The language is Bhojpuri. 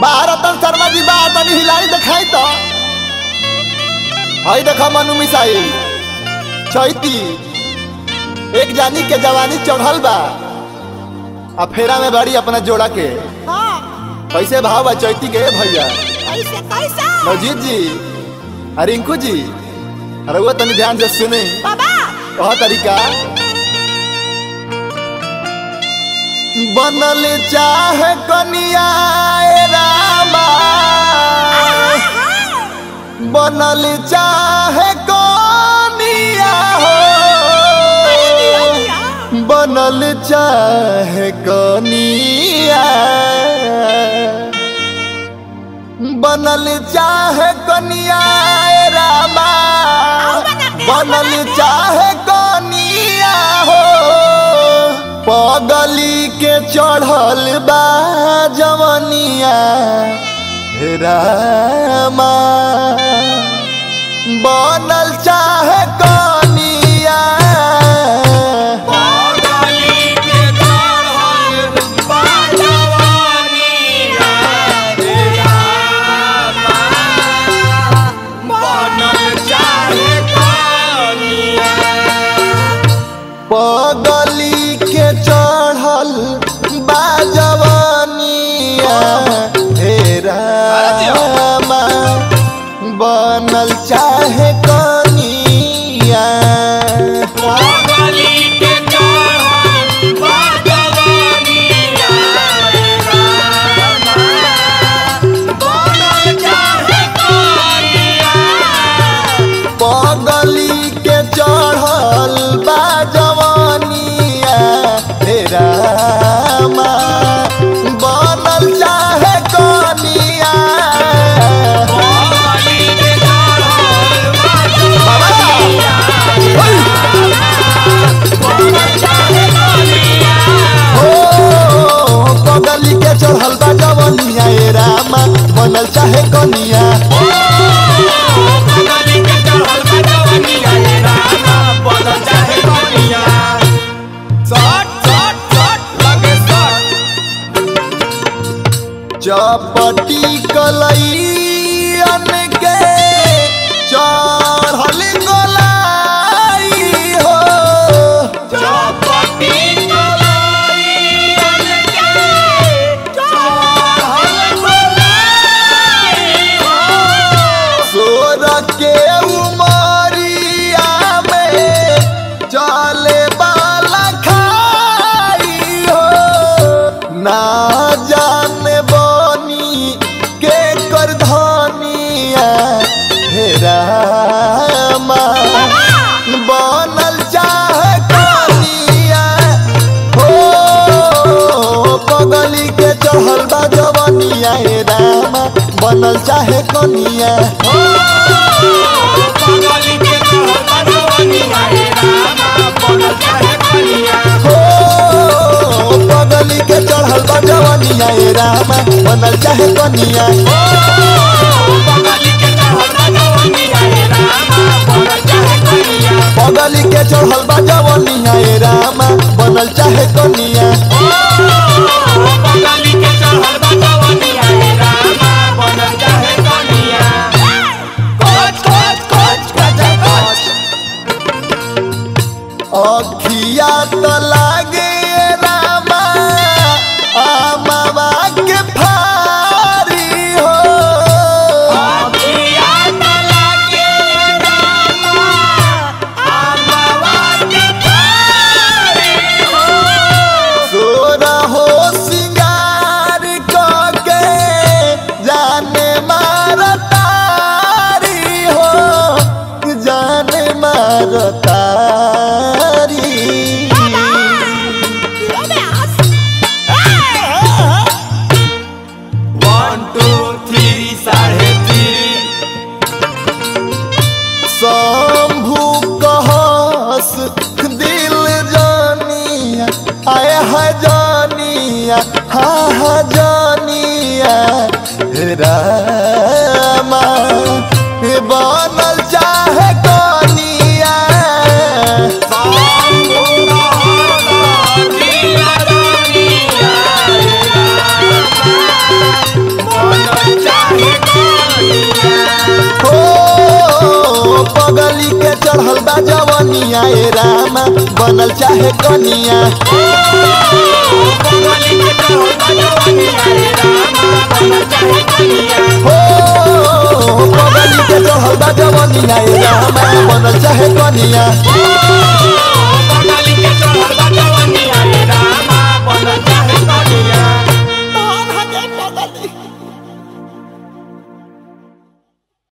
रतन शर्मा जी बा तनी हिलाई दिखाई तो हई देखो मनु मिसाइल चैती एक जानी के जवानी चढ़ल बा आ फेरा में बड़ी अपना जोड़ा के कैसे भाव बा चैती के भैया नवजीत जी रिंकू जी अरे वो तनी ध्यान से सुने कहा तरीका बनल चाहे कनिया रामा बनल चाहे कनिया हो बनल चाहे कनिया बनल चाहे कनिया रामा बनल चाहे कनिया हो पगली के चढ़ल बा जवनिया रामा बनल चाहे कनिया पगली के चढ़ल बा जवनिया रामा बनल चाहे कनिया पगली के चढ़ल बा जवनिया रामा बनल चाहे कनिया पगली के चढ़ल बा जवनिया रामा बनल चाहे कनिया पगली के चढ़ल बा जवनिया रामा बनल चाहे कनिया पगली के चढ़ल बा जवनिया बनल चाहे कनिया हो पगली के चढ़ल बा जवनिया रामा बनल चाहे कनिया पगली के चढ़ल बा जवनिया रामा बनल चाहे कनिया शॉट शॉट शॉट लगे शॉट चपटी कलैयन के चढ़ल गोलाई हो चौपटी कलाइयन के चढ़ल गोलाई हो सोर के उमरिया में चले बाला खाई हो ना जाने बनी के कर धनिया रामा बनल चाहे कनिया हो पगली के चढ़ल बा जवनिया रामा बनल चाहे कनिया पगली के चढ़ल बा जवनिया रामा बनल चाहे कनिया हो पगली के चढ़ल बा जवनिया रामा बनल चाहे कनिया पगली के चढ़ल बा जवनिया रामा बनल चाहे कनिया पगली के चढ़ल बा जवनिया रामा बनल चाहे कनिया पगली के चढ़ल बा जवनिया रामा बनल चाहे कनिया कोच कोच कोच गजा कोच अखिया तो लागे रामा आमावा के फारी हो अखिया त लागे रामा आमावा के फारी हो सोरा हो सिंगार के जाने मारतारी हो जाने मारतारी 1 2 3 साढ़े 3 शंभू कहस दिल जानिया आए है जानिया हा जानिया रामा बनल चाहे कनिया दिल रानिया जवानिया ए रामा बनल चाहे कनिया हो पगली के चढ़ल बा जवानिया ए रामा बनल चाहे कनिया